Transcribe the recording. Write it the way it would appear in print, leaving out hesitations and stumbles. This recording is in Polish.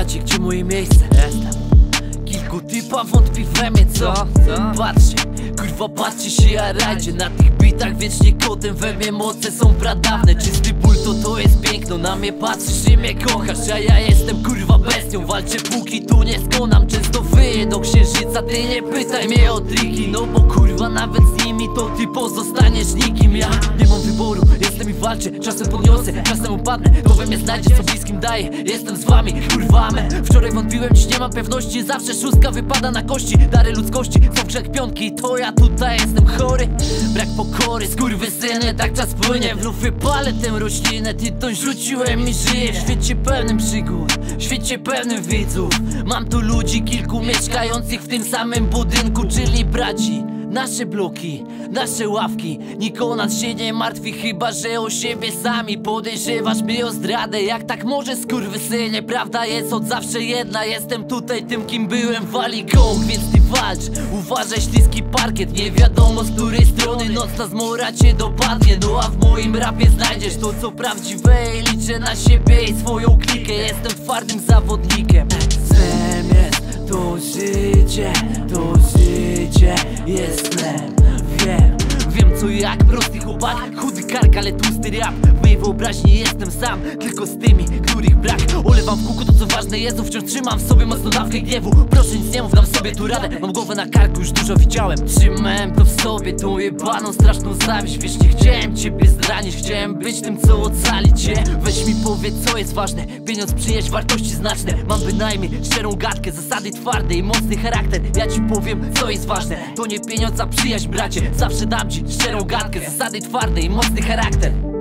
Wiecie gdzie moje miejsce? Jestem. Kilku typa wątpi we mnie, co? Patrzcie, kurwa patrzcie się, jarajcie. Na tych bitach wiecznie kotem we mnie moce są pradawne. Czysty ból to jest piękno. Na mnie patrzysz i mnie kochasz, a ja jestem kurwa bestią. Walczę póki tu nie skonam. Często wyję do księżyca, ty nie pytaj mnie o triki. No bo kurwa nawet z nimi to ty pozostaniesz nikim. Ja nie mam wyboru, jestem i walczę. Czasem podniosę, czasem upadnę. To we mnie znajdzie, co bliskim daje. Jestem z wami, kurwa me. Wczoraj wątpiłem, dziś nie mam pewności. Zawsze szóstka wypada na kości. Dary ludzkości, są grzech piątki. To ja tutaj jestem chory. Brak pokory, skurwysyny, tak czas płynie. W lufy palę tę roślinę. Tytoń rzuciłem i żyję w świecie pełnym przygód, w świecie pełnym widzów. Mam tu ludzi kilku mieszkających w tym samym budynku, czyli braci. Nasze bloki, nasze ławki. Nikt o nas się nie martwi, chyba że o siebie sami. Podejrzewasz mnie o zdradę, jak tak może skurwysynie. Prawda jest od zawsze jedna, jestem tutaj tym kim byłem. Wali gong, więc ty walcz. Uważaj, śliski parkiet, nie wiadomo z której strony nocna zmora cię dopadnie. No a w moim rapie znajdziesz to co prawdziwe i liczę na siebie i swoją klikę. Jestem twardym zawodnikiem. Snem jest to życie, to życie jest snem. Wiem co jak prosty chłopak, chudy kark, ale tłusty rap. W mojej wyobraźni jestem sam, tylko z tymi, których brak. Olewam w kółko to co ważne jest, wciąż trzymam w sobie mocno dawkę gniewu. Proszę nic nie mów, dam sobie tu radę. Mam głowę na karku, już dużo widziałem. Trzymałem to w sobie, tą jebaną straszną zawiść. Wiesz, nie chciałem ciebie zranić, chciałem być tym co ocali cię. Weź mi powiedz co jest ważne, pieniądz, przyjaźń, wartości znaczne. Mam bynajmniej szczerą gadkę, zasady twarde i mocny charakter. Ja ci powiem co jest ważne, to nie pieniądz a przyjaźń bracie. Zawsze dam ci szczerą gadkę, zasady twarde i mocny charakter.